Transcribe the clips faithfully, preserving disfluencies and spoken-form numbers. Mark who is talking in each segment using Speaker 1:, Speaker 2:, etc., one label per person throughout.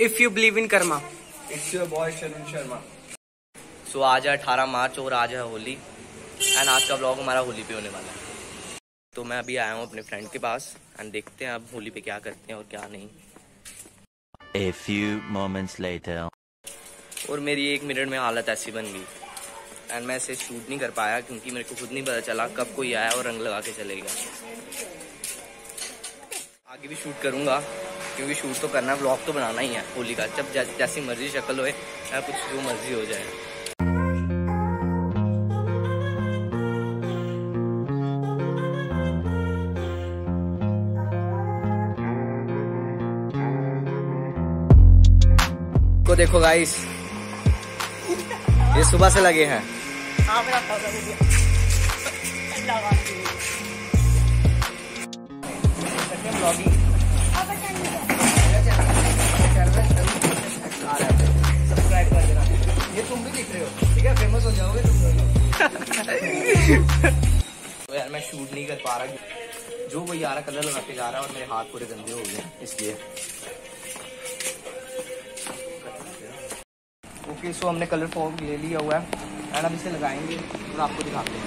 Speaker 1: If you believe in karma.
Speaker 2: It's your boy Sharan Sharma.
Speaker 3: सो आज है अठारह मार्च और आज है होली एंड आज का ब्लॉग हमारा होली पे होने वाला है। तो मैं अभी आया हूँ अपने फ्रेंड के पास एंड देखते हैं अब होली पे क्या करते हैं और क्या नहीं।
Speaker 4: A few moments later.
Speaker 3: और मेरी एक मिनट में हालत ऐसी बन गई एंड मैं इसे शूट नहीं कर पाया क्योंकि मेरे को खुद नहीं पता चला कब कोई आया और रंग लगा के चले गया। आगे भी शूट करूँगा क्योंकि शूट तो करना है, ब्लॉग तो बनाना ही है होली का। जब जै, जैसी मर्जी शक्ल होए या कुछ जो मर्जी हो जाए। को देखो गाइस, ये सुबह से लगे हैं।
Speaker 2: सब्सक्राइब कर देना। ये तुम भी दिख रहे हो, ठीक है, फेमस हो जाओगे तुम दोनों।
Speaker 3: तो यार मैं शूट नहीं कर पा रहा, जो कोई आ रहा कलर लगा के जा रहा है और मेरे हाथ पूरे गंदे हो गए इसलिए। ओके सो हमने कलर फॉर्म ले लिया हुआ है एंड अब इसे लगाएंगे और आपको दिखाते हैं।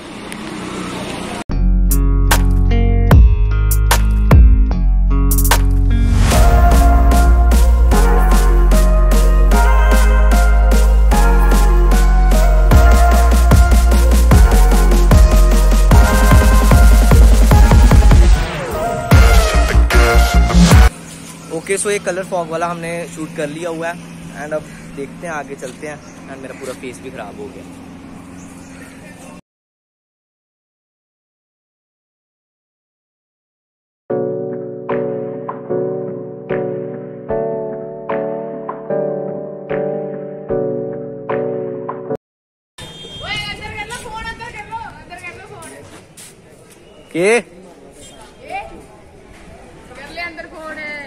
Speaker 3: ओके सो ये कलर फॉग वाला हमने शूट कर लिया हुआ है एंड अब देखते हैं आगे चलते हैं एंड मेरा पूरा फेस भी खराब हो गया। के
Speaker 1: अंदर फोन है।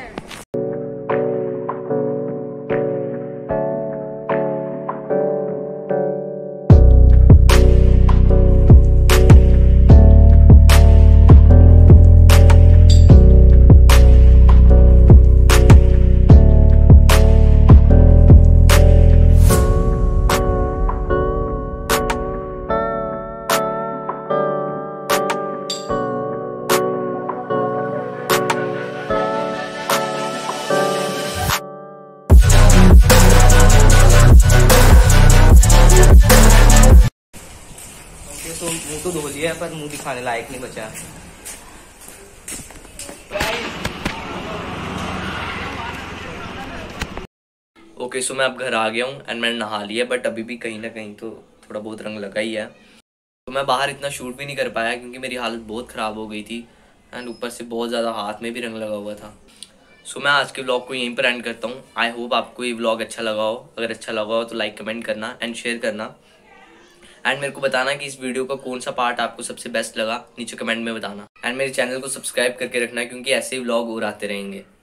Speaker 3: तो मुंह तो धो लिया पर मुंह दिखाने लायक नहीं बचा। ओके सो मैं अब घर आ गया हूँ एंड मैंने नहा लिया बट अभी भी कहीं ना कहीं तो थोड़ा बहुत रंग लगा ही है। तो मैं बाहर इतना शूट भी नहीं कर पाया क्योंकि मेरी हालत बहुत ख़राब हो गई थी एंड ऊपर से बहुत ज़्यादा हाथ में भी रंग लगा हुआ था। सो मैं आज के व्लॉग को यहीं पर एंड करता हूँ। आई होप आपको ये व्लॉग अच्छा लगा हो। अगर अच्छा लगा हो तो लाइक कमेंट करना एंड शेयर करना एंड मेरे को बताना कि इस वीडियो का कौन सा पार्ट आपको सबसे बेस्ट लगा, नीचे कमेंट में बताना। एंड मेरे चैनल को सब्सक्राइब करके रखना क्योंकि ऐसे ही व्लॉग और आते रहेंगे।